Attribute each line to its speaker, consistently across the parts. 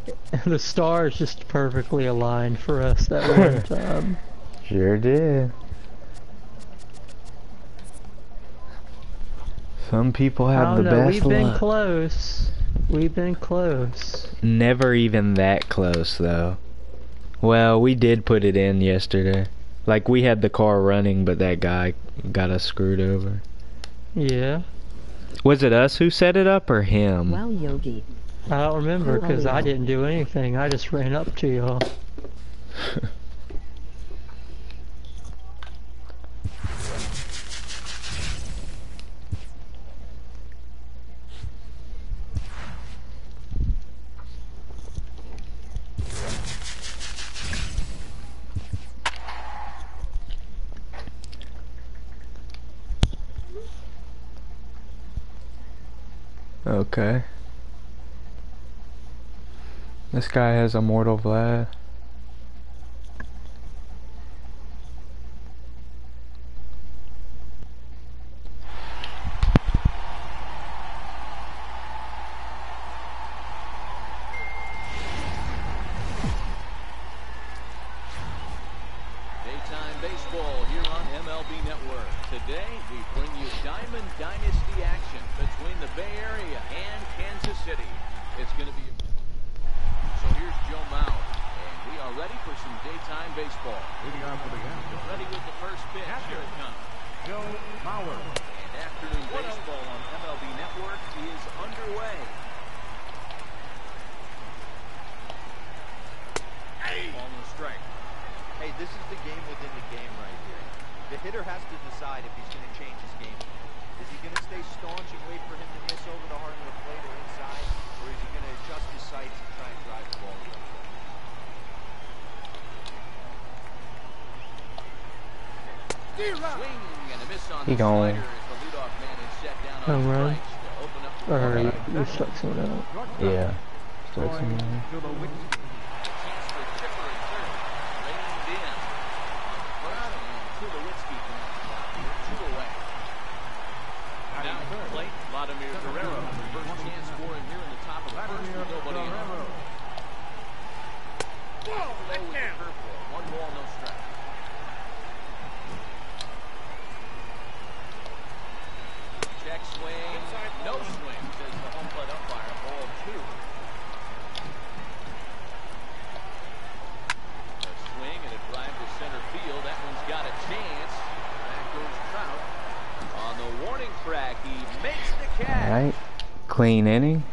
Speaker 1: The stars just perfectly aligned for us that one time.
Speaker 2: Sure did. Some people
Speaker 1: I
Speaker 2: have the
Speaker 1: don't know,
Speaker 2: best
Speaker 1: we've been
Speaker 2: luck.
Speaker 1: close. We've been close.
Speaker 2: Never even that close, though. Well, we did put it in yesterday. Like, we had the car running, but that guy got us screwed over.
Speaker 1: Yeah.
Speaker 2: Was it us who set it up, or him?
Speaker 3: Well, Yogi.
Speaker 1: I don't remember, because I didn't do anything. I just ran up to y'all.
Speaker 2: Okay. This guy has a Mortal Vlad.
Speaker 4: Daytime baseball here on MLB Network. Today we bring you Diamond Dynasty action between the Bay Area and Kansas City. It's going to be... So here's Joe Mauer, and we are ready for some daytime baseball. Leading off with the action. Ready with the first pitch. Here it comes. Joe Mauer. And afternoon baseball on MLB Network is underway. Ball and a strike.
Speaker 5: Hey, this is the game within the game right here. The hitter has to decide if he's going to change his game. Is he going to stay staunch and wait for him to miss over the heart of the plate or inside? Or is he going to adjust his sights and try and drive the ball the other way?
Speaker 4: Swing and a miss on
Speaker 2: He
Speaker 4: the
Speaker 2: going.
Speaker 4: slider as the leadoff man is set down on
Speaker 1: Home run.
Speaker 4: strikes to open up the
Speaker 1: Or
Speaker 4: ball.
Speaker 1: you struck someone out.
Speaker 2: Yeah. Starts in there.
Speaker 4: Chance for Chipper at third. Reined in. First and Tulowitzki grounds out here, 2 away. Now at the plate, Vladimir Guerrero. First chance for him here in the top of the first with nobody on. Low with the curveball. 1 ball, no strike. Check swing. No swing, says the home plate umpire. Ball 2. A swing and a drive to center field. That one's got a chance. Back goes Trout. On the warning track, he makes the catch.
Speaker 2: Alright. Clean inning.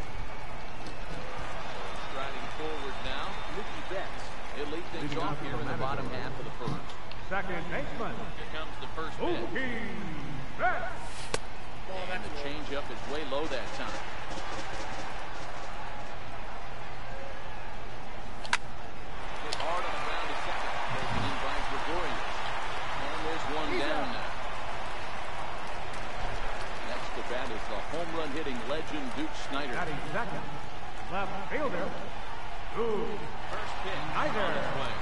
Speaker 4: Striding forward now, Mookie Betts. He'll lead things off here in the bottom half of the first.
Speaker 6: Second baseman,
Speaker 4: Here comes the first pitch.
Speaker 6: Mookie Betts.
Speaker 4: And the changeup is way low that time. Hit hard on the ground to second. Taken in by Gregorius. And there's one down now. Next to bat is the home run hitting legend Duke Snider.
Speaker 6: Batting second, left fielder, Duke
Speaker 4: First pitch.
Speaker 6: Snider.
Speaker 4: On its way.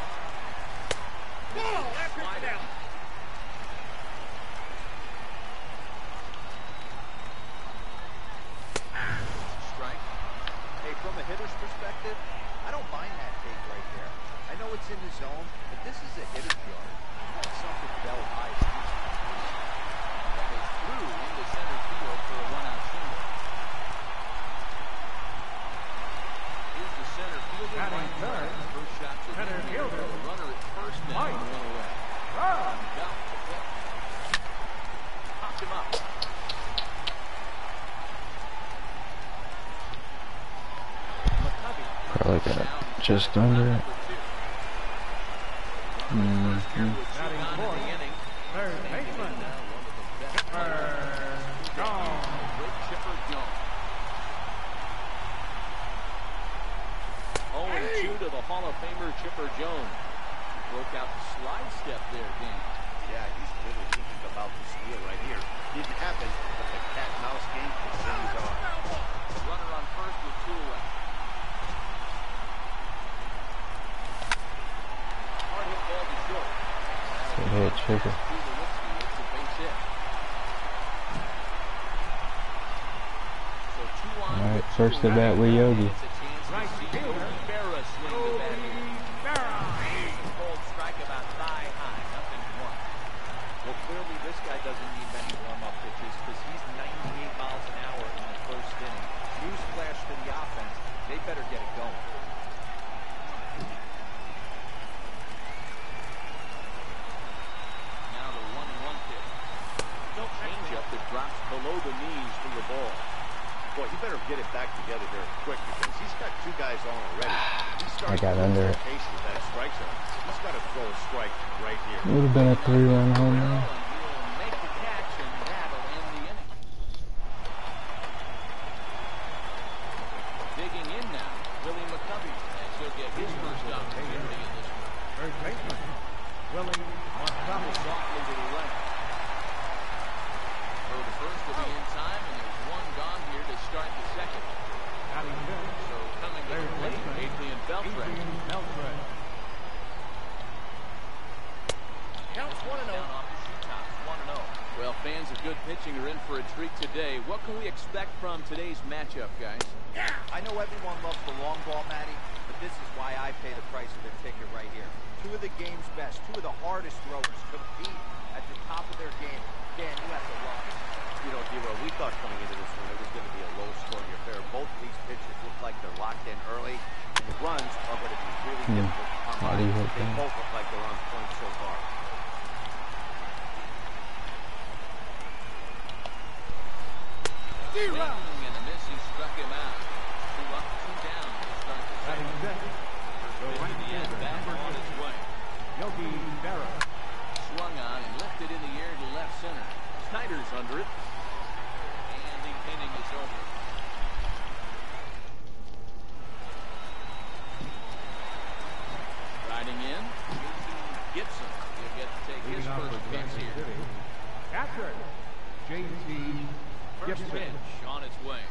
Speaker 4: Slide out. Strike.
Speaker 5: Hey, from a hitter's perspective, I don't mind that take right there. I know it's in the zone, but this is a hitter's yard. You want something belt high.
Speaker 4: That is through into center field for a one-out single. Here's the center fielder.
Speaker 6: Batting
Speaker 4: Mike
Speaker 6: third.
Speaker 4: Trout. First shot to
Speaker 6: Center
Speaker 4: him.
Speaker 6: fielder.
Speaker 4: The runner at first now.
Speaker 6: Mike.
Speaker 4: One away.
Speaker 6: Trout.
Speaker 4: Down to the plate. Popped him up. McCovey.
Speaker 2: Probably got just under it.
Speaker 6: Batting fourth, third baseman, Chipper Jones.
Speaker 4: Chipper Jones. 0-2 to the Hall of Famer Chipper Jones. Broke out the slide step there, Dan.
Speaker 5: Yeah, he's really thinking about the steal right here. Didn't happen, but the cat-mouse game continues on.
Speaker 4: Runner on first with 2 away. Hard hit ball to short.
Speaker 2: Good hit, Chipper.
Speaker 4: Tulowitzki, it's a base hit. So 2 on.
Speaker 2: Alright, first at bat with Yogi.
Speaker 4: It's a chance to see Yogi Berra swing the bat.
Speaker 5: Cold strike about thigh high, nothing wrong. Well, clearly this guy doesn't need many warm-up pitches because he's 98 miles an hour in the first inning. Newsflash to the offense, they better get it going.
Speaker 4: Now the 1-1 pitch. No changeup that drops below the knees for the ball.
Speaker 3: Boy, he better get it back together very quick because he's got two guys on already.
Speaker 2: I got under it.
Speaker 3: With that strike zone. He's got to throw a strike right here.
Speaker 1: Would have been a 3-run home run.
Speaker 4: And he'll make the catch, and that'll end the inning. Digging in now, Willie McCovey, as he'll get his first opportunity in this one.
Speaker 6: Third baseman, Willie McCovey.
Speaker 4: Softly to the left. Throw the first will be in time, and there's one gone here to start the second.
Speaker 6: Batting fifth,
Speaker 4: So coming to the plate, Adrian Beltre.
Speaker 6: Adrian Beltre.
Speaker 5: Counts 1-0.
Speaker 4: Down off the shoe tops, 1-0. Well, fans of good pitching are in for a treat today. What can we expect from today's matchup, guys?
Speaker 5: I know everyone loves the long ball, Matty, but this is why I pay the price of their ticket right here. Two of the game's best, two of the hardest throwers compete at the top of their game. Dan, you have to love it.
Speaker 3: You know, D-Row, we thought coming into this one it was going to be a low-scoring affair. Both of these pitchers look like they're locked in early, and the runs are going to be really difficult to come
Speaker 2: How
Speaker 3: by.
Speaker 2: do you hit
Speaker 3: They
Speaker 2: that?
Speaker 3: both look like they're on point so far.
Speaker 4: Swing and a miss, he struck him out. 2 up, 2 down to start the
Speaker 6: Batting
Speaker 4: second.
Speaker 6: sixth, the
Speaker 4: First
Speaker 6: right
Speaker 4: pitch in the end,
Speaker 6: fielder,
Speaker 4: back
Speaker 6: number
Speaker 4: on
Speaker 6: 2,
Speaker 4: his way.
Speaker 6: Yogi Berra.
Speaker 4: Swung on and left it in the air to left center. Snyder's under it. And the inning is over. Riding in, Gibson. He'll get to take his
Speaker 6: Leading off
Speaker 4: first
Speaker 6: for
Speaker 4: pitch
Speaker 6: Kansas
Speaker 4: here.
Speaker 6: City. Catcher, J.C.
Speaker 4: First
Speaker 6: Gibson.
Speaker 4: pitch on its way.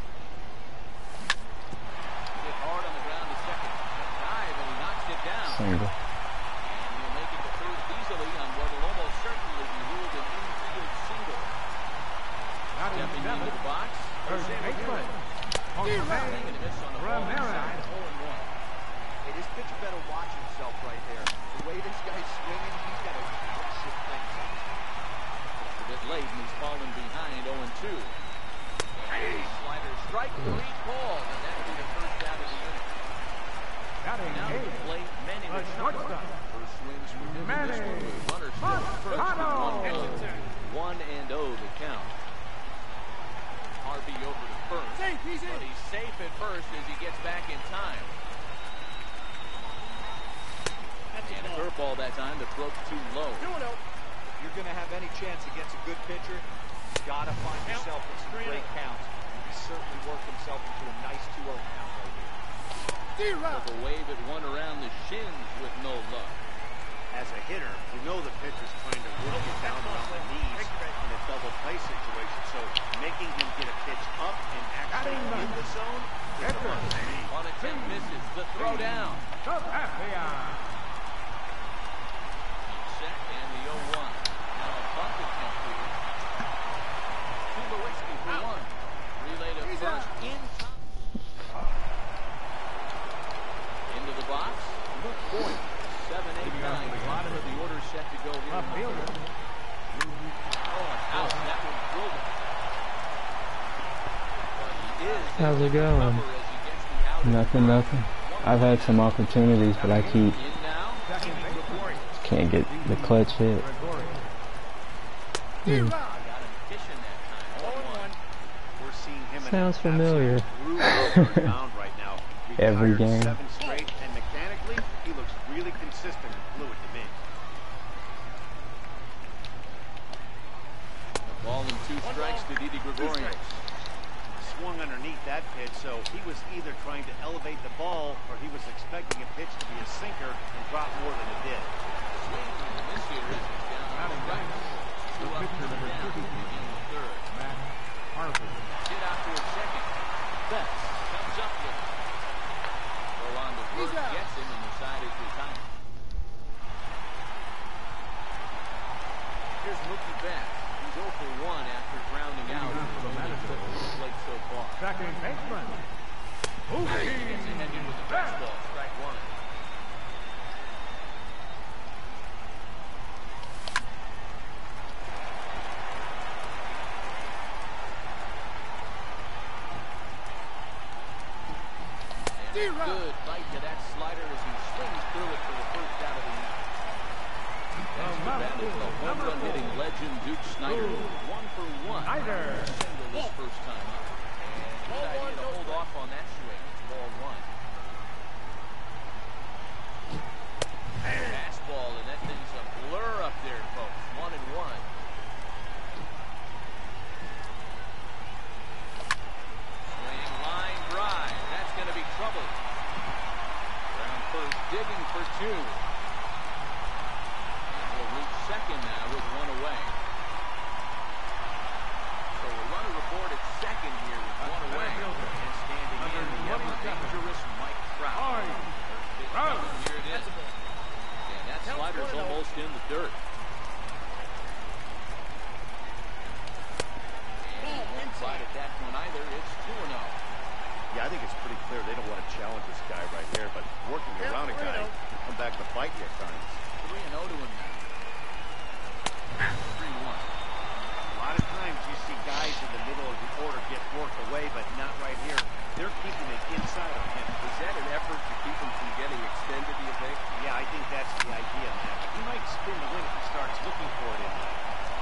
Speaker 4: Hit hard on the ground to second. Dive and he knocks it down.
Speaker 2: Single.
Speaker 4: And he'll make it to first easily on what will almost certainly be ruled an infield single.
Speaker 6: Batting
Speaker 4: Stepping into
Speaker 6: seventh,
Speaker 4: the box.
Speaker 6: third
Speaker 4: Jose
Speaker 6: baseman,
Speaker 4: Swing and a miss on the ball
Speaker 6: Ramirez.
Speaker 4: inside. 0-1.
Speaker 5: Hey, this pitcher better watch himself right there. The way this guy's swinging, he's got to shift things up.
Speaker 4: A bit late and he's fallen behind 0-2. Slider strike, 3 called, and that'll be the first out of the inning.
Speaker 6: Batting
Speaker 4: Now to the
Speaker 6: eighth,
Speaker 4: plate, Manny
Speaker 6: the
Speaker 4: Machado.
Speaker 6: shortstop,
Speaker 4: First swings for him in this
Speaker 6: Manny
Speaker 4: one with runner still at first with
Speaker 6: Machado.
Speaker 4: 1-0 the count. Harvey over to first, but he's safe at first as he gets back in time. And a curveball that time, the throw too low.
Speaker 5: If you're going to have any chance against a good pitcher, you've got to find yourself in some great counts. He certainly worked himself into a nice 2-0 count right here.
Speaker 4: Took a wave at one around the shins with no luck.
Speaker 3: As a hitter, you know the pitcher's trying to work it down around the knees in a double play situation. So making him get a pitch up and actually in the zone is a must.
Speaker 4: On attempt misses, the throw down.
Speaker 6: Sabathia.
Speaker 4: Set and the 0-1. Now a bunt attempt here. Tulowitzki for 1. Relay to first in time. Into the box. Luke Boyd. 7, 8, 9. Bottom of the order set to go here.
Speaker 6: Left fielder,
Speaker 4: Oh, out. That one drilled him. But he is
Speaker 1: How's
Speaker 4: able
Speaker 1: it
Speaker 4: to
Speaker 1: going?
Speaker 4: recover as he gets the out.
Speaker 2: Nothing. I've had some opportunities, but I keep
Speaker 4: In now.
Speaker 6: second baseman,
Speaker 2: can't get the clutch hit.
Speaker 6: Gregory.
Speaker 4: Got him fishing that time. 0-1.
Speaker 3: We're seeing him in
Speaker 1: Sounds
Speaker 3: an
Speaker 1: familiar.
Speaker 3: absolute groove mound right now.
Speaker 2: Every
Speaker 3: Retired
Speaker 2: game.
Speaker 3: 7 straight, and mechanically, he looks really consistent and fluid to me.
Speaker 4: Ball and 2 strikes to Didi Gregorius.
Speaker 3: Swung underneath that pitch, so he was either trying to elevate the ball or he was expecting a pitch to be a sinker and drop more than it did.
Speaker 4: Swing and a miss here as he's down on the right. 2 up, 2 down. Begin the third.
Speaker 6: Matt Harvey.
Speaker 4: Hit out to his second. Betts comes up with it. Roll on to first, gets him, and the side is retired. Here's Mookie Betts. He's 0 for 1 after grounding out.
Speaker 6: for the
Speaker 4: Only
Speaker 6: manager.
Speaker 4: took the plate so far.
Speaker 6: Second baseman,
Speaker 4: Gets ahead with the
Speaker 6: Mookie
Speaker 4: Good bite to that slider as he swings through it for the first out of the inning. That's the bat of the home run hitting legend Duke Snyder. 1 for 1.
Speaker 6: Snyder.
Speaker 4: Single this first time up. And good idea to hold off on that swing. It's ball 1. Fastball, and that thing's a blur up there, folks. 1-1. Swing, line drive. That's going to be trouble. Ground first, digging for 2. Will reach second now with 1 away. So a runner aboard at second here with 1 away. And standing in the ever dangerous Mike Trout. Here it is. And that slider's almost in the dirt. And one side at that one either. It's 2-0.
Speaker 3: Yeah, I think it's pretty clear they don't want to challenge this guy right here, but working around a guy can come back to bite you at times.
Speaker 4: 3-0 to him now. 3-1.
Speaker 3: A lot of times you see guys in the middle of the order get worked away, but not right here. They're keeping it inside of him.
Speaker 7: Is that an effort to keep him from getting extended, do you think?
Speaker 3: Yeah, I think that's the idea, man. He might spin the wing if he starts looking for it in there.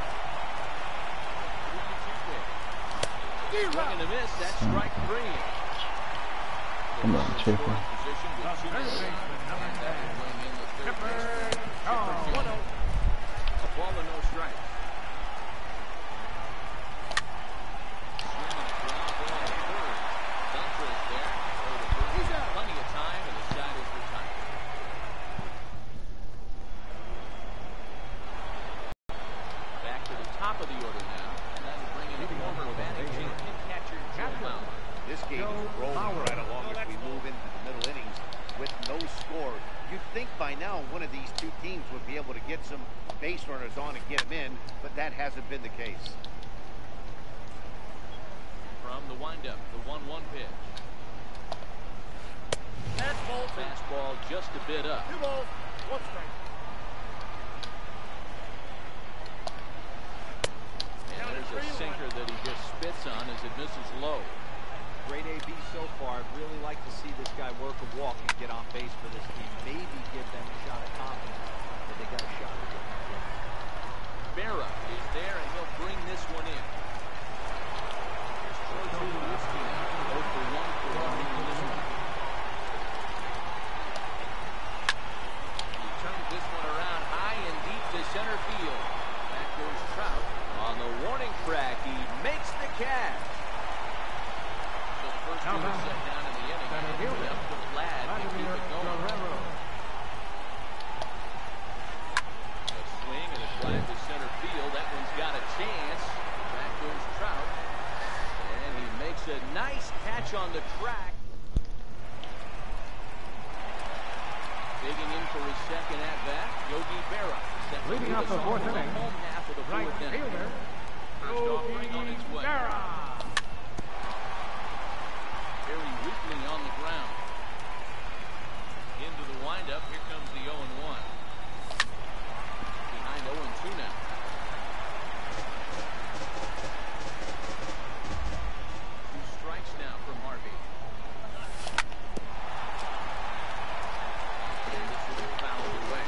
Speaker 4: Swing and a miss. That's strike 3.
Speaker 2: I'm not tripping.
Speaker 4: Position with 2
Speaker 6: Third
Speaker 4: minutes.
Speaker 6: baseman, number
Speaker 4: And that
Speaker 6: 10.
Speaker 4: will bring in the third baseman.
Speaker 6: Oh.
Speaker 4: 1-0. A ball and no strikes. Swing and a ground ball to third. Beltran there. Throw to first. He's got plenty of time, and the side is retired. Back to the top of the order now, and that will bring in a former batting champion catcher Joe Mauer.
Speaker 3: This game is rolling right along as we move into the middle innings with no score. You'd think by now one of these two teams would be able to get some base runners on and get them in, but that hasn't been the case.
Speaker 4: From the windup, the 1-1 pitch. Fastball just a bit up.
Speaker 6: 2 balls, 1 strike.
Speaker 4: And there's a sinker that he just spits on as it misses low.
Speaker 5: Great AB so far. I'd really like to see this guy work a walk and get on base for this team. Maybe give them a shot of confidence that they got a shot to get that game.
Speaker 4: Berra is there, and he'll bring this one in. Here's Troy Tulowitzki now. 0 for 1 for him in this one. He turns this one around high and deep to center field. Back goes Trout. On the warning track, he makes the catch. So the first 2 are set down in the inning. And it's left to Vlad to keep it going. A swing and a drive to center field. That one's got a chance. Back goes Trout. And he makes a nice catch on the track. Digging in for his second at-bat, Yogi Berra.
Speaker 6: Leading off the 4th inning,
Speaker 4: home half of the 4th
Speaker 6: right
Speaker 4: inning.
Speaker 6: fielder,
Speaker 4: First offering on its way.
Speaker 6: Berra.
Speaker 4: Very weakly on the ground. Into the windup. Here comes the 0-1. Behind 0-2 now. Two strikes now from Harvey. And this will be fouled away.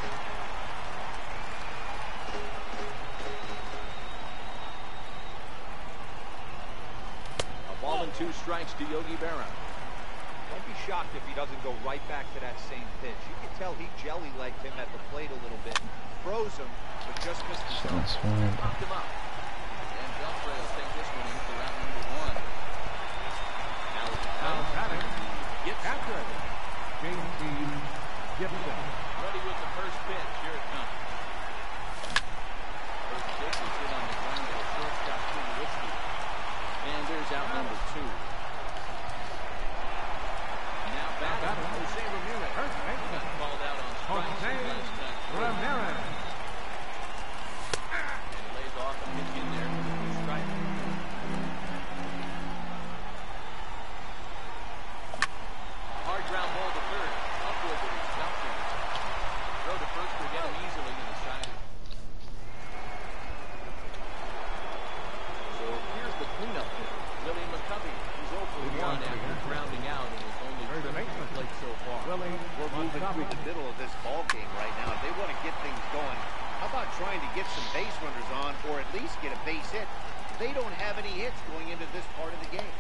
Speaker 4: A ball and 2 strikes to Yogi Berra.
Speaker 5: Don't be shocked if he doesn't go right back to that same pitch. You can tell he jelly-legged him at the plate a little bit. Froze him, but just missed the zone.
Speaker 4: Popped him up. And Beltran will take this one in for round number 1. Now
Speaker 6: batting,
Speaker 4: Gibson.
Speaker 6: catcher, J.C. Gibson.
Speaker 4: Ready with the first pitch. Here it comes. First pitch is hit on the ground to the shortstop, Tulowitzki. And there's out number 2. Now batting, Jose Ramirez.
Speaker 6: First baseman,
Speaker 4: Got called out on strikes
Speaker 6: Jose
Speaker 4: last time.
Speaker 6: Ramirez.
Speaker 4: And lays off and gets in there for the strike. Hard ground ball to third. Upward to his Beltran. Throw to first will get him easily in the side. So here's the cleanup hitter, Willie McCovey, who's
Speaker 3: coming through the middle of this ball game right now. If they want to get things going, how about trying to get some base runners on, or at least get a base hit? They don't have any hits going into this part of the game.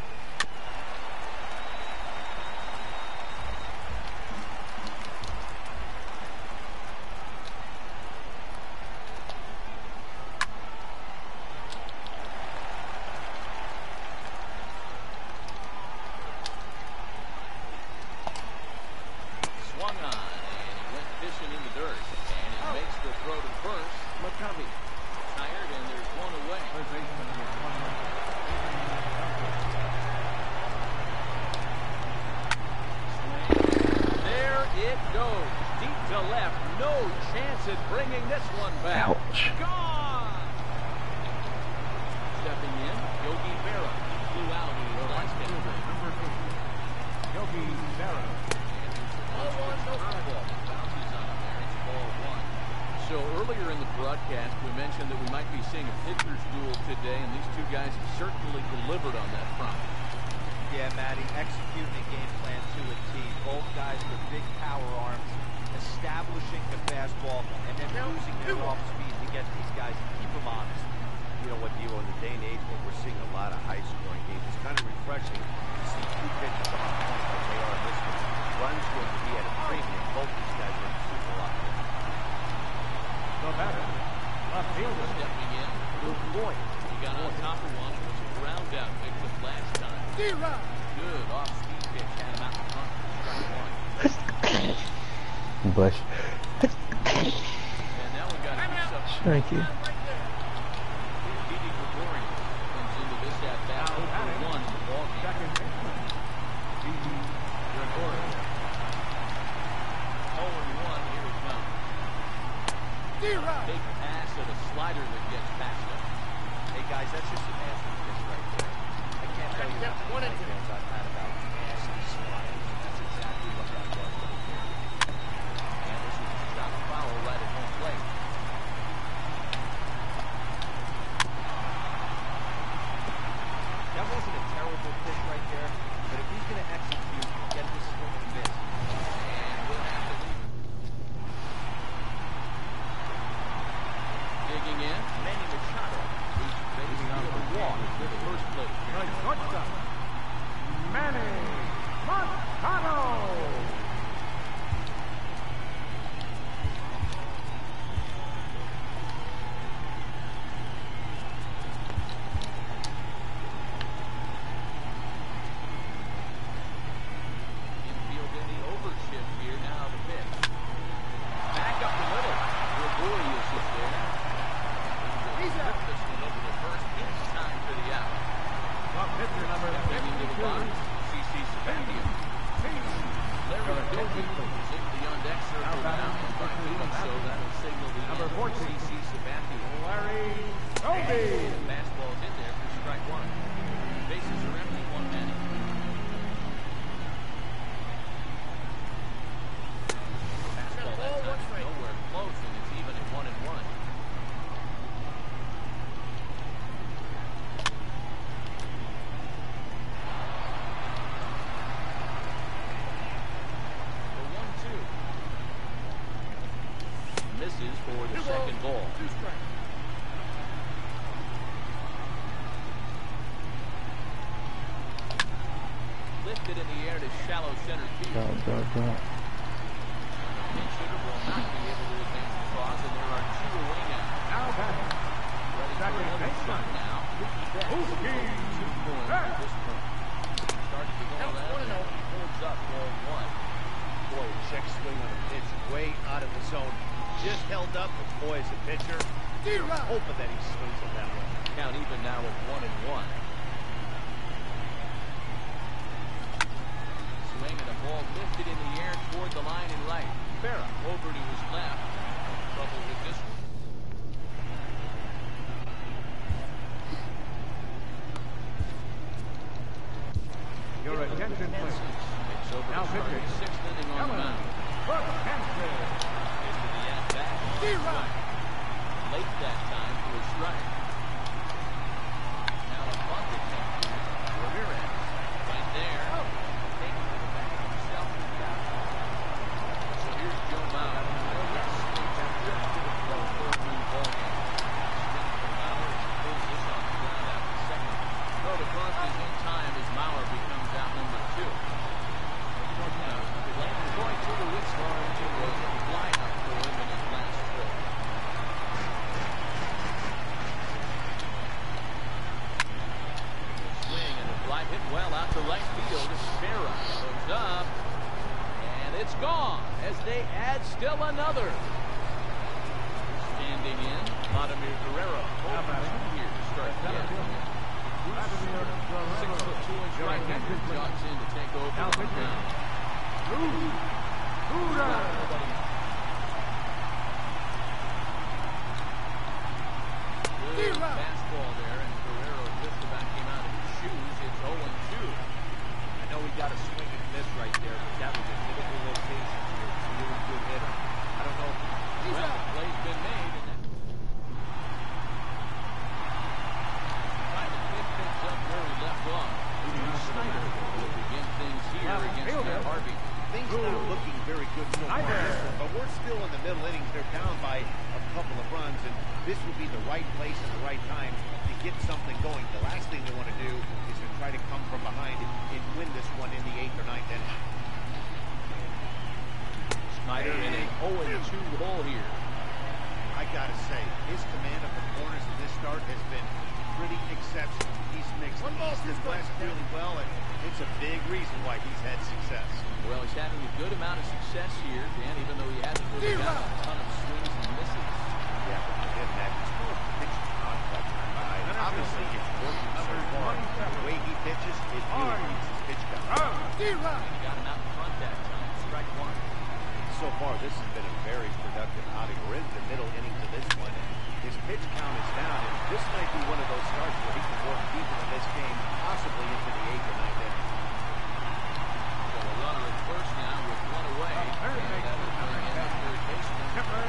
Speaker 4: Swung on, and he went fishing in the dirt. And it makes the throw to first. McCovey tired, and there's one away.
Speaker 6: Third baseman number 21.
Speaker 4: There it goes. Deep to left. No chance at bringing this one back.
Speaker 2: Ouch.
Speaker 4: Gone! Stepping in, Yogi Berra. He flew out in the last inning.
Speaker 6: Number 8, Yogi Berra.
Speaker 4: Ball one, no ball. Bounces on him there. It's ball one. So earlier in the broadcast, we mentioned that we might be seeing a pitcher's duel today, and these two guys have certainly delivered on that front.
Speaker 5: Yeah, Matty, executing the game plan to a T. Both guys with big power arms, establishing the fastball, and then using their off speed to get these guys and keep them honest.
Speaker 3: You know what, Dio, in the day and age when we're seeing a lot of high-scoring games, it's kind of refreshing to see two pitchers on point like they are in this one. Runs going to be at a premium. Both these guys are super locked in.
Speaker 6: The batter, left fielder,
Speaker 4: Stepping in, Luke Voigt. He got on top of one. It was a ground out victim last time. Good off-speed pitch. Had him out in front. Strike one.
Speaker 2: Bush.
Speaker 4: And that one got a substitute.
Speaker 1: Thank you.
Speaker 4: Didi Gregorius comes into this at-bat 0-1 in the ballgame.
Speaker 6: second baseman, Didi Gregorius.
Speaker 4: 0-1, here it comes. Big pass at a slider that gets past him.
Speaker 5: Hey, guys, that's just a nasty pitch right there. I can't tell you how many nightmares I've had about nasty sliders. That's exactly what that was right there.
Speaker 4: And this is a shot foul right at home plate.
Speaker 5: That wasn't a terrible pitch right there, but if he's going to execute and get this swing and miss,
Speaker 4: And we'll have to leave it. Digging in, Manny Machado. Who's facing out the walk for the first place.
Speaker 6: The shortstop, Manny Machado.
Speaker 4: Infield in the overshift here now the pitch. Back up the middle. Gregorius is there. He's out. This one over to first in time for the out.
Speaker 6: The pitcher number
Speaker 4: Stepping into the box,
Speaker 6: 52,
Speaker 4: CC Sabathia. Larry Doby is in the on-deck circle now, and by doing so, that'll signal the
Speaker 6: Number
Speaker 4: end of
Speaker 6: 14.
Speaker 4: CC Sabathia.
Speaker 6: Larry Doby.
Speaker 4: Fastball's in there for strike one. Bases are empty, one man. Fastball that time nowhere close, and it's even at 1-1. The 1-2. Misses for the second ball. Lifted in the air to shallow center field.
Speaker 2: Dot, dot, dot.
Speaker 4: Pinch hitter will not be able to advance the toss, and there are two away now.
Speaker 6: Now batting,
Speaker 4: Ready for
Speaker 6: second
Speaker 4: another
Speaker 6: baseman,
Speaker 4: shot now. Mookie Betts.
Speaker 6: Mookie
Speaker 4: 2 points at this point. Started to go on that, and he holds up ball one.
Speaker 3: Boy, a check swing on a pitch way out of the zone. Just held up, but boy, as a pitcher, hoping that he swings it that way.
Speaker 4: Count even now at 1-1. Swing and a ball lifted in the air toward the line and right. Berra over to his left. Trouble with this one.
Speaker 6: your attention please.
Speaker 4: Takes over
Speaker 6: Now
Speaker 4: to start
Speaker 6: pitching.
Speaker 4: his sixth inning on the
Speaker 6: Ellen
Speaker 4: mound.
Speaker 6: Burkhamsted.
Speaker 4: Into the at-bat. Strike. Late that time for a strike. Now a bunt attempt here. Ramirez. Right there. Taking to the back himself to the outside. It's gone as they add still another. Standing in, Vladimir Guerrero. Here to start the end. 6'2" right-hander jogs in to take over on the ground. Good fastball there, and Guerrero just about came out of his shoes. It's 0-2.
Speaker 5: I know he got a swing and miss right there, but that was a hittable location here. He's a really good hitter. I don't know.
Speaker 4: Well, the play's been made. And trying to pick things up where we left off. Snyder will begin things here against Matt Harvey.
Speaker 3: Things not looking very good so far, but we're still in the middle innings. They're down by a couple of runs, and this will be the right place at the right time to get something going. The last thing they want to do is to try to come from behind and win this one in the 8th or 9th inning.
Speaker 4: Snyder in a 0-2 hole here.
Speaker 3: I gotta say, his command of the corners in this start has been pretty exceptional. He's mixed east and west really well, and it's a big reason why he's had success.
Speaker 4: Well, he's having a good amount of success here, Dan, even though he hasn't really got a ton of swings and misses.
Speaker 3: Yeah, but for him, that is still a pitch contact. Obviously, it's working so far. The way he pitches, it really keeps his pitch count.
Speaker 4: He's got him out in front that time. Strike one.
Speaker 3: So far, this has been a very productive outing. We're into the middle innings of this one, and his pitch count is down. And this might be one of those starts where he can work deeper in this game, possibly into the 8th or 9th inning.
Speaker 4: So a runner at first now with one away. And that will bring in the third baseman.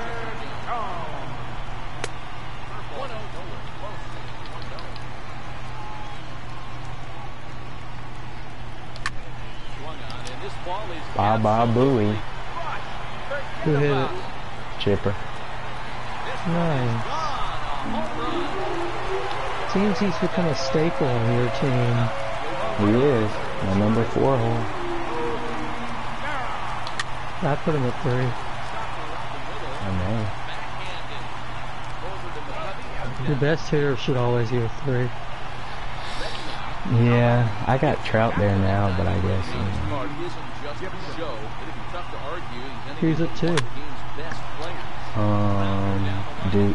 Speaker 4: Curveball nowhere close. 1-0. Swung on, and this ball is
Speaker 2: Baba Booey.
Speaker 1: Who hit it?
Speaker 2: Chipper.
Speaker 1: Nice. Seems he's become a staple on your team.
Speaker 2: He is. My number 4 hole.
Speaker 1: I put him at 3.
Speaker 2: I know.
Speaker 1: The best hitter should always go 3.
Speaker 2: Yeah, I got Trout there now, but I guess, you know.
Speaker 1: Who's at 2?
Speaker 2: Duke.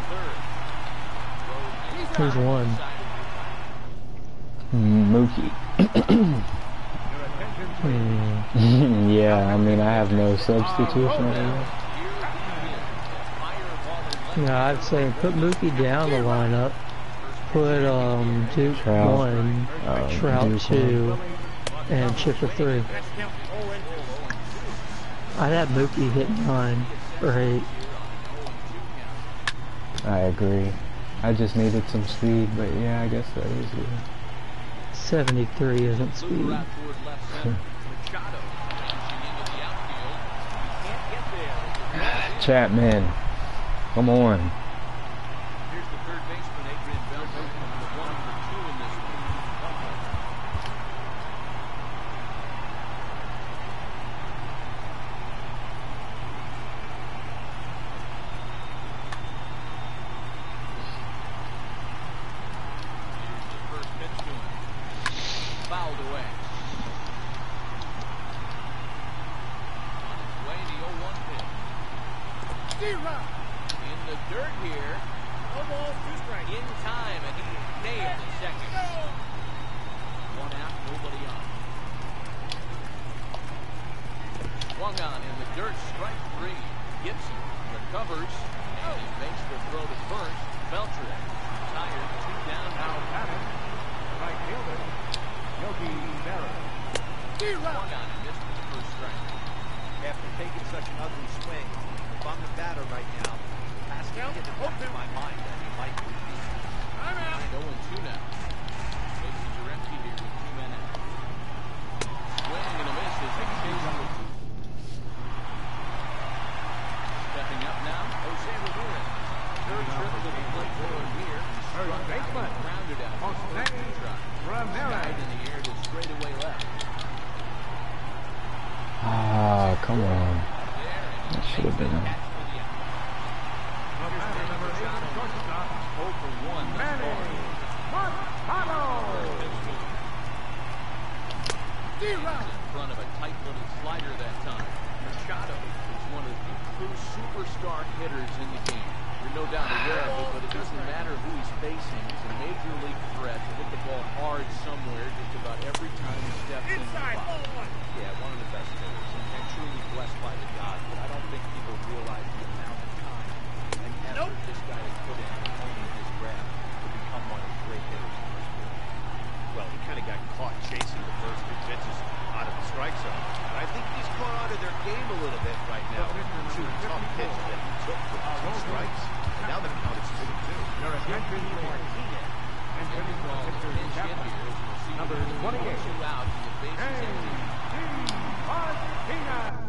Speaker 1: Who's 1?
Speaker 2: Mookie. Yeah, I mean, I have no substitution anymore.
Speaker 1: No, I'd say put Mookie down the lineup. Put Duke
Speaker 2: Trout.
Speaker 1: 1, Trout
Speaker 2: Duke
Speaker 1: 2, and Chipper 3. I'd have Mookie hit 9 or 8.
Speaker 2: I agree. I just needed some speed, but yeah, I guess that is good.
Speaker 1: 73 isn't speed.
Speaker 2: Chapman, come on.
Speaker 4: Here's the third baseman, Adrian Beltre, coming to 1 for 2 in this one. Here's the first pitch to him. Fouled away. On its way, the 0-1 pitch. In the dirt here. Almost 2 strikes. In time, and he nailed the second. 1 out, nobody on. Swung on in the dirt, strike 3. Gibson recovers, and he makes the throw to first. Beltre tired, 2 down.
Speaker 6: Now batting, right fielder, Yogi Berra.
Speaker 4: Swung on and missed the first strike.
Speaker 5: After taking such an ugly swing, if I'm the batter right now, it has to get in the back of my mind that he might be decent.
Speaker 4: 0-2 now. Bases are empty here with 2 men out. Swing and a miss as he chases. Stepping up now, Jose Ramirez. Third trip to the plate for him here.
Speaker 6: Third baseman,
Speaker 4: Grounded out.
Speaker 6: Jose Ramirez.
Speaker 4: Skied in the air to straightaway left.
Speaker 2: Ah, come on. That should have been a...
Speaker 6: Number 8, shortstop,
Speaker 4: 0 for 1 thus
Speaker 6: Manny
Speaker 4: far.
Speaker 6: Machado.
Speaker 4: In front of a tight little slider that time. Machado is one of the true superstar hitters in the game. You're no doubt aware of it, but it doesn't matter who he's facing. He's a major league threat to hit the ball hard somewhere just about every time he steps in the box.
Speaker 5: Yeah, one of the best hitters, and truly blessed by the gods. But I don't think people realize the amount of time and effort this guy has put in honing his craft to become one of the great hitters in the sport.
Speaker 3: Well, he kind of got caught chasing the first two pitches out of the strike zone. And I think he's caught out of their game a little bit right now. Two tough pitches that he took with 2 strikes. And now the count is 2-2.
Speaker 6: Your attention, Martinez. Entering the pitcher's cabinet. Number 28. Martinez.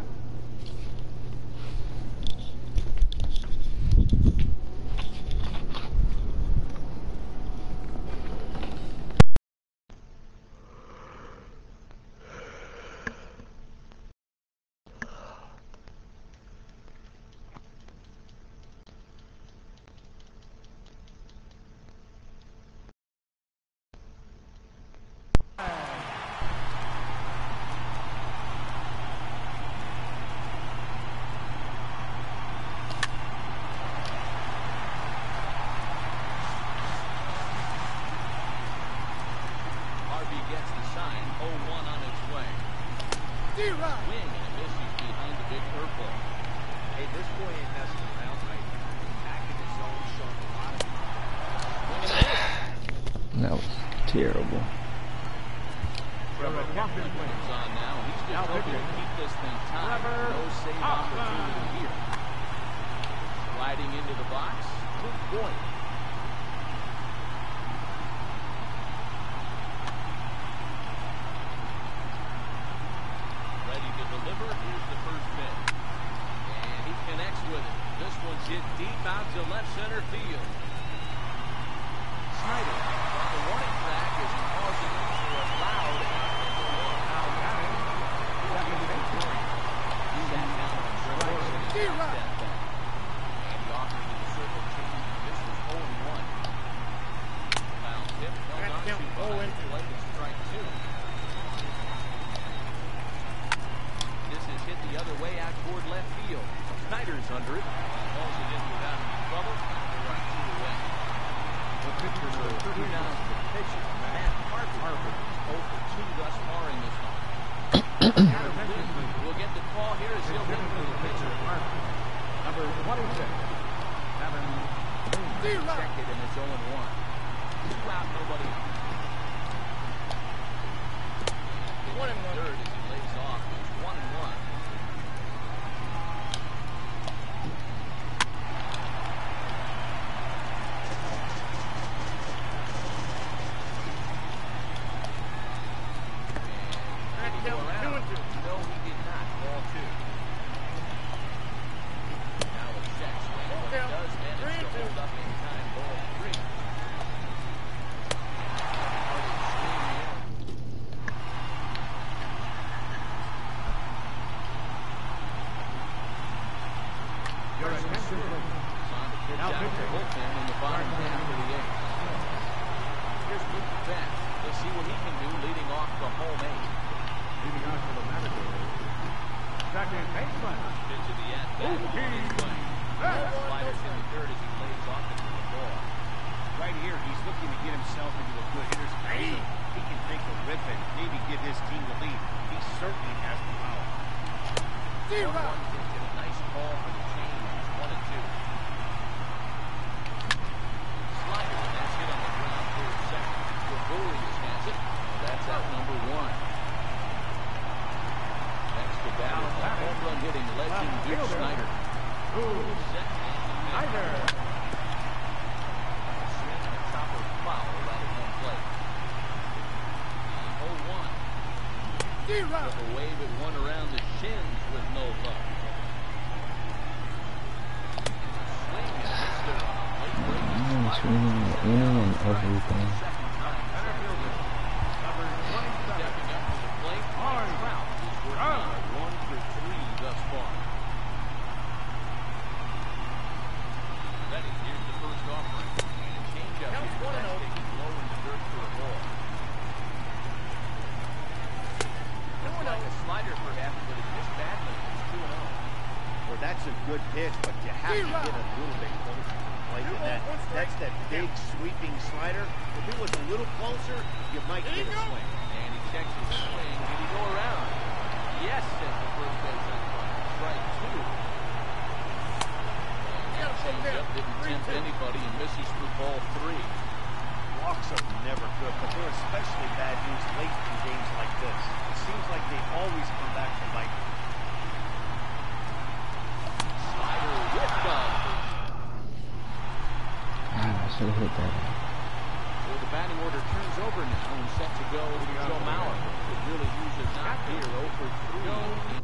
Speaker 4: Swing and misses behind the big purple.
Speaker 5: Hey, this boy ain't messing around right now. Attacking his zone, showing a lot of
Speaker 2: That was terrible.
Speaker 4: Trevor Hoffman's on now. He's just hoping to keep this thing tied. No save opportunity here. Sliding into the box. Luke Boyd. Ready to deliver. Here's the first pitch. And he connects with it. This one's hit deep out to left center field. Snyder on the warning track as he calls it in for a loud This is hit the other way out toward left field. Snyder's under it. Calls it in without any trouble. They're right 2 away. The pitchers are 30 down to the pitcher. Matt Harper is 0 for 2 thus far in this one. We'll get the call here as he'll hit for the pitcher.
Speaker 6: Number 26.
Speaker 4: Check it and it's 0-1. 2 out, nobody on. 1-1 third as he lays off. It's 1-1. No, he did not. Ball 2. Now a check swing. But it does manage to hold up in time. Ball 3.
Speaker 6: Your attention,
Speaker 4: It's on to pitch out to bullpen in the bottom half of the 8th. Here's Mookie Betts. Let's see what he can do leading off the home 8th.
Speaker 6: leading on to the manager. Second baseman.
Speaker 4: Pitch of the at-bat on his way. Sliders in the third as he lays off into the ball.
Speaker 3: Right here, he's looking to get himself into a good hitter's position. He can take a rip and maybe give his team the lead. He certainly has the power.
Speaker 4: 1-1 pitch and a nice call for the change. It's 1-2. Slider, and that's hit on the ground toward second. Gregorius has it. That's out number 1. Next to bat is the home run hitting legend Dick Snyder. Set and
Speaker 6: Snyder.
Speaker 4: swing and a chopper foul right at home plate. 0-1. Took a wave at one around the shins with no luck. Swing and miss there on a late break.
Speaker 2: And everything.
Speaker 4: Second time. Stepping up to the plate. Trout is working on a 1 for 3 thus far. Ready, here's the first offering. And a changeup here. That's taken low in the dirt for a ball. Looks like a slider perhaps, but it missed badly. It's 2-0.
Speaker 3: That's a good pitch, but you have to get a little bit closer to the plate than that. That's that big sweeping slider. If it was a little closer, you might get a swing.
Speaker 4: And he checks his swing. Did he go around? Yes, says the first base umpire. Strike two. That changeup didn't tempt anybody and misses through ball three.
Speaker 3: Walks are never good, but they're especially bad news late in games like this. It seems like they always come back to bite you.
Speaker 4: Slider with gun.
Speaker 2: I should have hit that.
Speaker 4: So the batting order turns over now and set to go to Joe Mauer. Could really use a knock here, 0 for 3.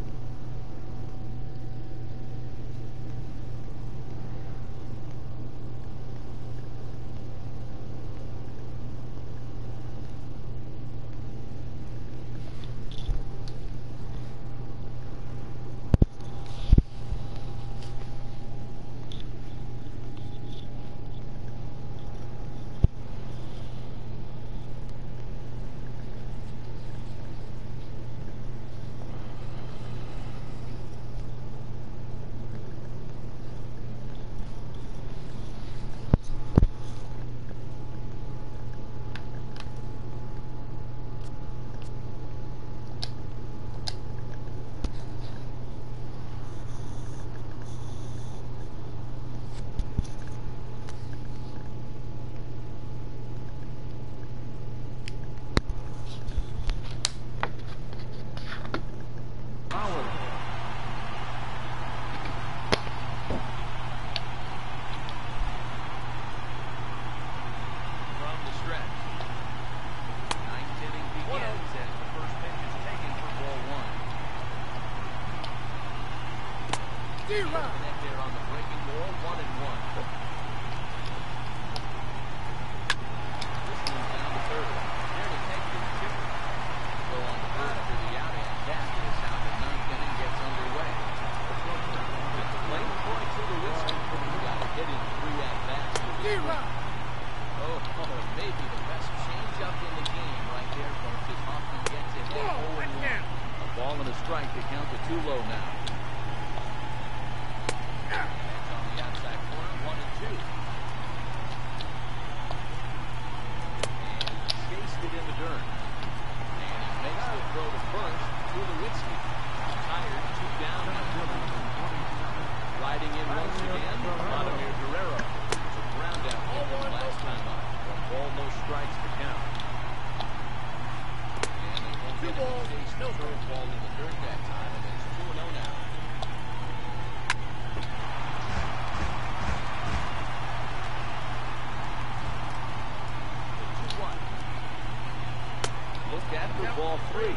Speaker 4: Ball three.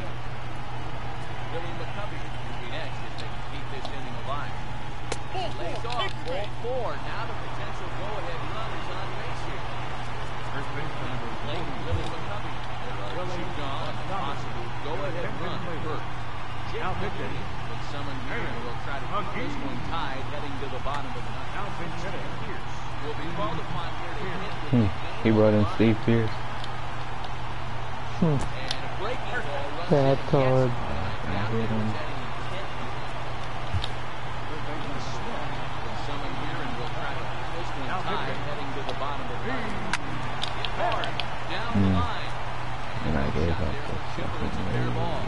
Speaker 4: Willie McCovey will be next if they can keep this inning alive. Lays off, ball four. Now the potential go-ahead run is on base here.
Speaker 6: First baseman number
Speaker 4: Willie McCovey. There are two gone. Possible go-ahead run first.
Speaker 6: Now pitching.
Speaker 4: With someone here, and we'll try to keep this one tied heading to the bottom of the ninth.
Speaker 6: Now pitching.
Speaker 4: Pierce will be called upon here to hit the
Speaker 2: He brought in Steve Pierce.
Speaker 1: Bad card.
Speaker 2: And I gave up the second ball.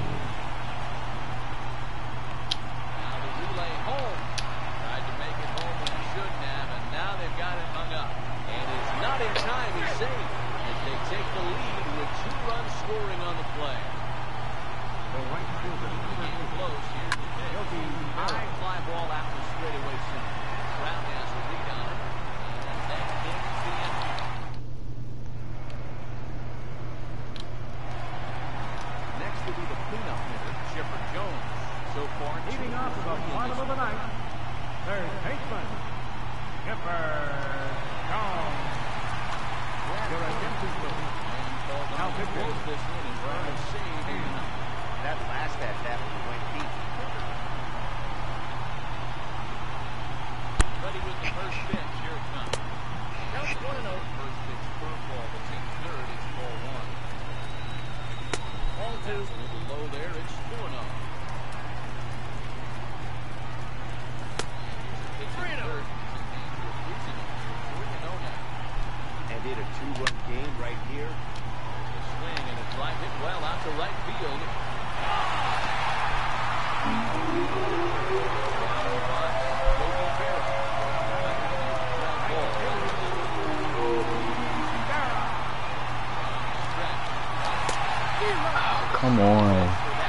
Speaker 4: Now the relay home. Tried to make it home when he shouldn't have, and now they've got it hung up. And it's not in time. He's safe as they take the lead with 2 runs scoring on the play.
Speaker 6: The right fielder.
Speaker 4: The game close here today. High fly ball after straightaway center. Brown has a lead on it. And that ends the inning. Next will be the cleanup hitter, Chipper Jones. So far,
Speaker 6: Leading off to the bottom of the ninth. Third baseman, Chipper Jones. Your attention, please. Now pitching.
Speaker 4: This inning, a save in the ninth.
Speaker 3: That last at-bat went deep.
Speaker 4: Ready with the first pitch. Here it comes. Counts 1-0. First pitch curveball will take third. It's ball 1. Ball 2. A little low there. It's 2-0.
Speaker 2: Come on.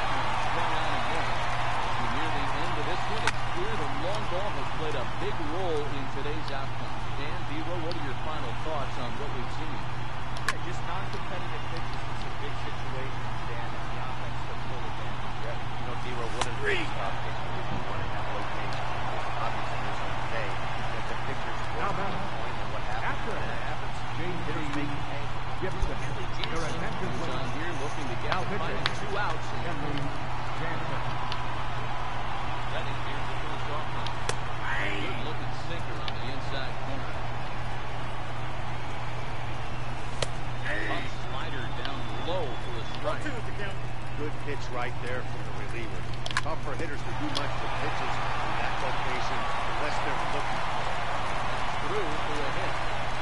Speaker 4: Played a big role in today's outcome. Dan, Dero, what are your final thoughts on what we've seen?
Speaker 5: Yeah, just non-competitive pitches in some big situations, Dan, and the offense took full advantage.
Speaker 3: Yeah, you know, Dero, one of the things about pitching is you want to have location. Obviously, there's one today. That the pitcher's going to the point and what happens.
Speaker 6: After
Speaker 3: When
Speaker 6: that,
Speaker 3: that happens, hitters
Speaker 6: J.C.
Speaker 3: make hay.
Speaker 6: Gibson. Your attention,
Speaker 4: Is on
Speaker 6: please.
Speaker 4: here looking to get finding 2 outs.
Speaker 6: Henry Jansen.
Speaker 4: Ready, here's the first offense. Good looking sinker on the inside corner. Up slider down low for a strike.
Speaker 3: Good pitch right there from the reliever. Tough for hitters to do much with pitches in that location unless they're looking.
Speaker 4: Through for a hit.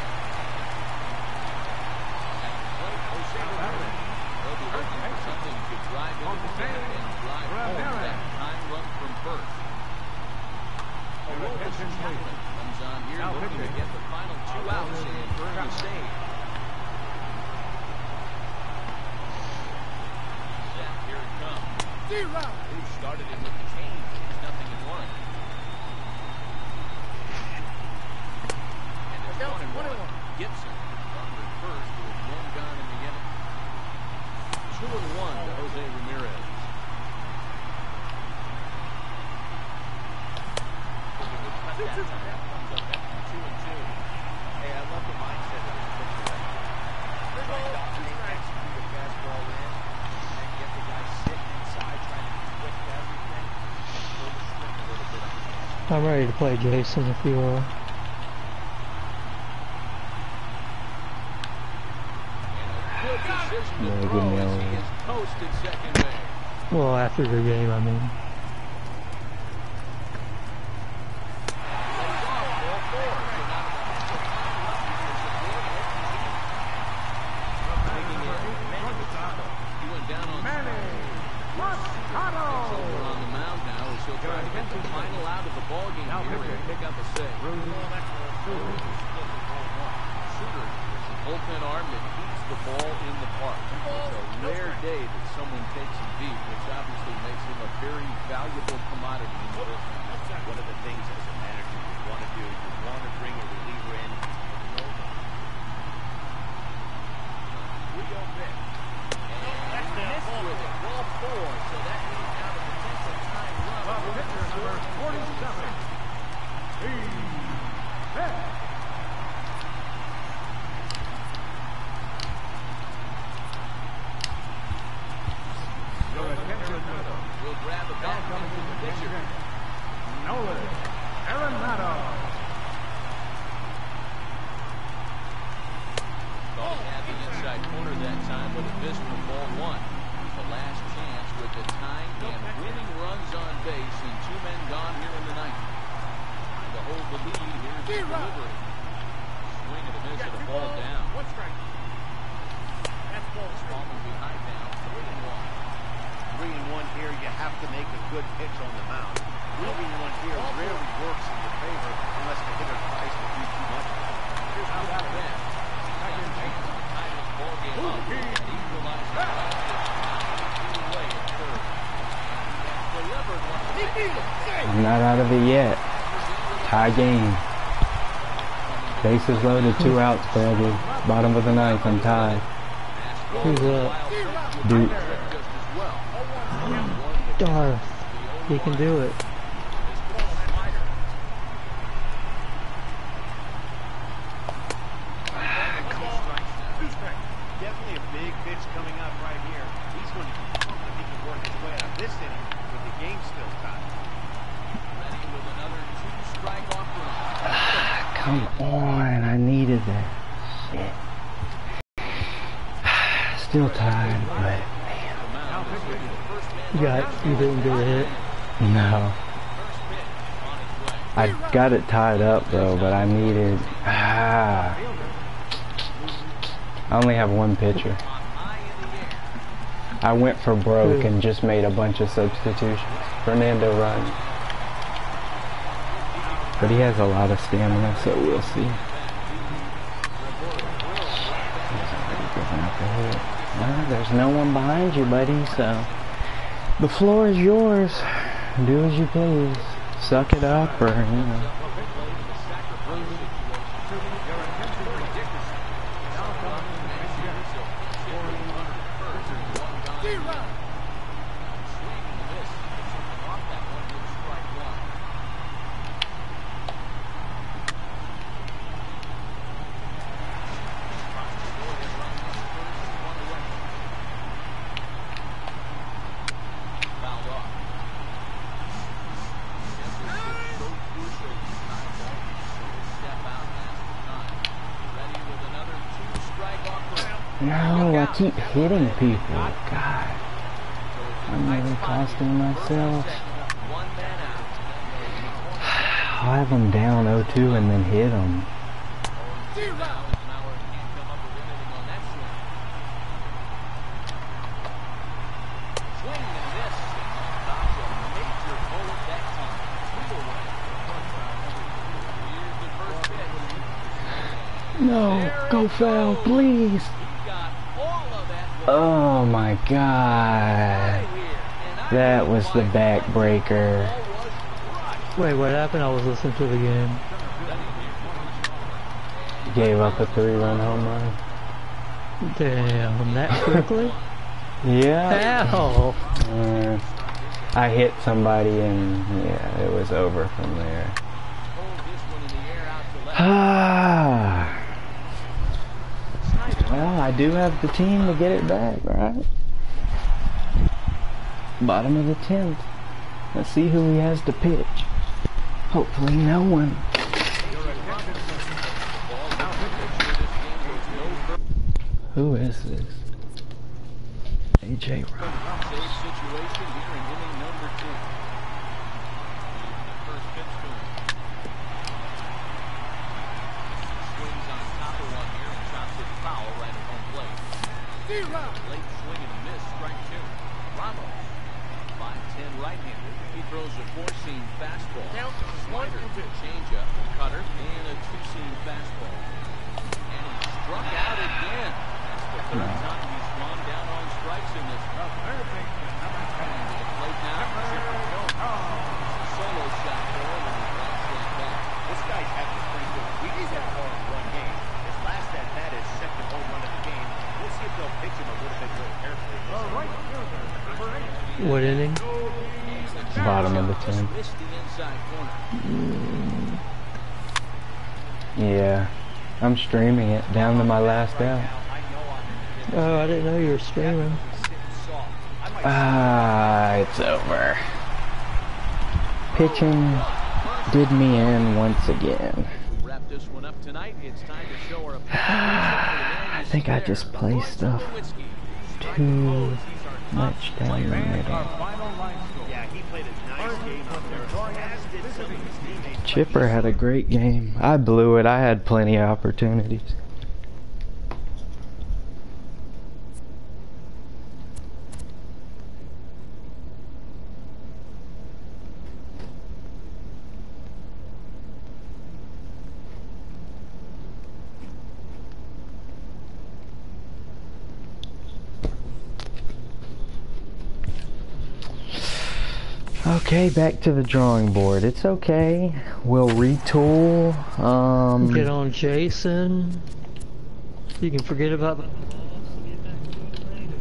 Speaker 4: At the plate, Jose Ramirez. They'll be looking for something to drive into the gap and drive home that time run from first. Aroldis Chapman comes on here looking to get the final 2 outs and earn the save. Set, here it comes. Who started him with the change? It's 0-1. And it's 1-1. Gibson under first with 1 gone in the inning. 2-1 to Jose Ramirez. That comes up after 2-2.
Speaker 5: Hey, I love the mindset of this pitcher right here. Trying to execute a fastball in, and then get the guy sitting inside, trying to be quick to everything, and pull the string a little bit on the edge.
Speaker 1: I'm ready to play Jason if you are.
Speaker 4: Good decision to
Speaker 2: Yeah,
Speaker 4: throw
Speaker 2: give me
Speaker 4: as
Speaker 2: all
Speaker 4: he
Speaker 2: that.
Speaker 4: is toasted second base.
Speaker 1: Well, after the game, I mean.
Speaker 4: Lays off ball 4. So now the pitcher taking it. Manny Machado. He went down on
Speaker 6: Machado.
Speaker 4: over on the mound now as he'll try to get the final out of the ballgame here and pick up a save. Shooter is a bullpen arm that keeps the ball in the park. It's a rare day that someone takes him deep, which obviously makes him a very valuable commodity in the business.
Speaker 3: One of the things as a manager you want to do, you want to bring a reliever in.
Speaker 4: Rio Vick. And missed with it. Ball 4, so that means now the potential time run.
Speaker 6: Pitcher number 47. Steve Vick. Your attention,
Speaker 4: Will grab a bat into the pitcher.
Speaker 6: Nolan Arenado.
Speaker 4: Thought he had the inside corner that time with a miss from ball 1. The last chance with the tying and winning runs on base and 2 men gone here in the ninth. Trying to hold the lead. Here's the delivery. Swing and a miss and a ball down. Smallman behind now. 3-1.
Speaker 3: 3-1 here, you have to make a good pitch on the mound. 3-1 here rarely works in your favor unless the hitter tries to do too much.
Speaker 4: Here's how that been. Tie this ball game up and equalize the run. Away at third. Delivered one.
Speaker 2: I'm not out of it yet. Tie game. Bases loaded, 2 outs, baby. Bottom of the ninth, I'm tied.
Speaker 1: Who's up?
Speaker 2: Dude.
Speaker 1: Darth. He can do it.
Speaker 3: Definitely a big pitch coming up right here. He's going to be pumped if he can work his way out of this inning with the game still tied.
Speaker 4: Ready with another 2-strike offering.
Speaker 2: Come on, I needed that. Shit. Still tired, but
Speaker 1: You didn't get a hit.
Speaker 2: no. I got it tied up though, but I needed. I only have 1 pitcher. I went for broke and just made a bunch of substitutions Fernando run. But he has a lot of stamina, so we'll see. He's already giving up a hit. Well, there's no one behind you, buddy, so the floor is yours. Do as you please. Suck it up, or, you know. No, I keep hitting people. God. I'm really costing myself. I'll have them down 0-2 and then hit them. No, go foul, please. Oh my God. That was the backbreaker.
Speaker 1: Wait, what happened? I was listening to the game.
Speaker 2: Gave up a 3-run home run.
Speaker 1: Damn, that quickly?
Speaker 2: Yeah.
Speaker 1: Ow!
Speaker 2: I hit somebody and yeah, it was over from there. Ah. Well, I do have the team to get it back, right? Bottom of the 10th. Let's see who he has to pitch. Hopefully no one. Who is this? AJ Rowe.
Speaker 4: Late swing and a miss, strike two. Ramos, 5'10" right-hander. He throws a four-seam fastball, slider, changeup, cutter, and a two-seam fastball. And he struck out again. That's the third time he's gone down on strikes in this rough. And to the plate now, Chipper Jones. Solo shot for him, and he drops one back.
Speaker 3: This guy's having a pretty good week so far in one game. His last at-bat is second home run of the game. We'll see if they'll pitch him a little bit more carefully.
Speaker 1: What inning?
Speaker 2: Bottom of the 10th. Yeah, I'm streaming it down to my last out.
Speaker 1: Oh, I didn't know you were streaming.
Speaker 2: Ah, it's over. Pitching did me in once again. I think I just play stuff too much down the middle. Chipper had a great game. I blew it. I had plenty of opportunities. Okay, back to the drawing board. It's okay. We'll retool.
Speaker 1: Get on Jason. You can forget about